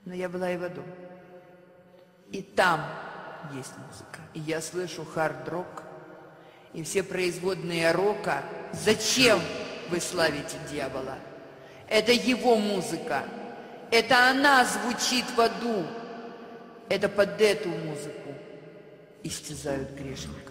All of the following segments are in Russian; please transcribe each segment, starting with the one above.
Но я была и в аду. И там есть музыка. И я слышу хард-рок и все производные рока. Зачем вы славите дьявола? Это его музыка. Это она звучит в аду. Это под эту музыку истязают грешника.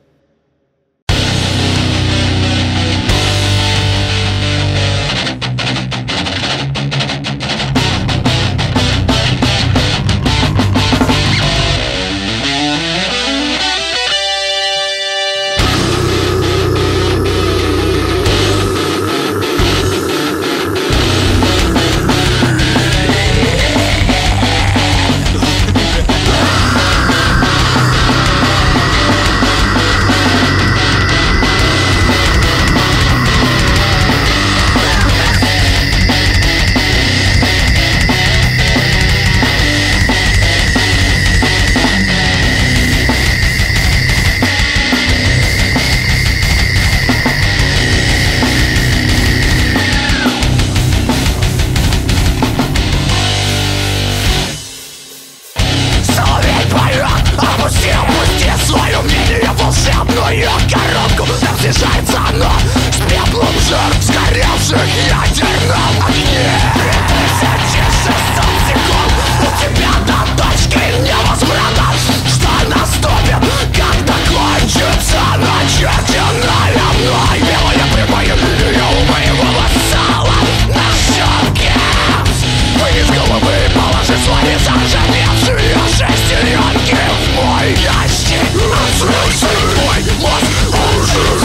Свое мнение волшебную коробку. Там снижается оно с пеплом жертв, сгоревших ядерном огне. 3600 секунд у тебя до точки невозврата. Что наступит, когда кончится начертенная мной белая прямая линия у моего вассала на щеке. Вынес головы и положи свои заржавевшие шестеренки в мой ящик. Слышай мой мозг уже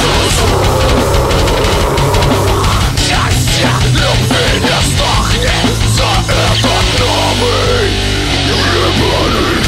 счастье любви не сдохнет за этот новый ебаный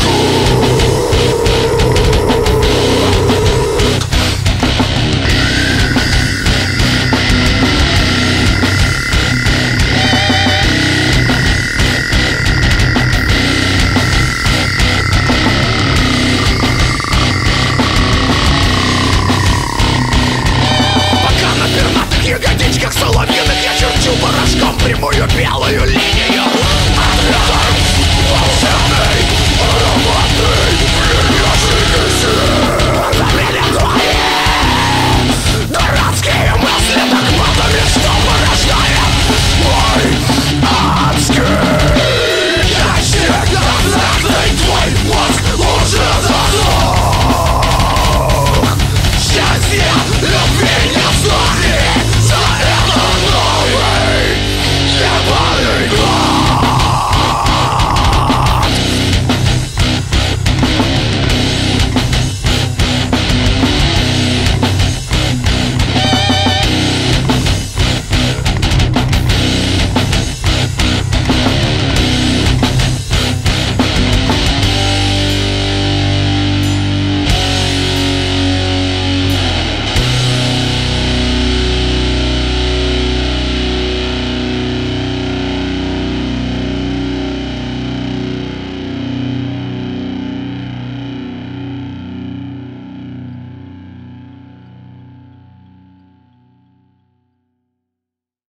ягодичках соловьиных я черчу порошком прямую белую линию.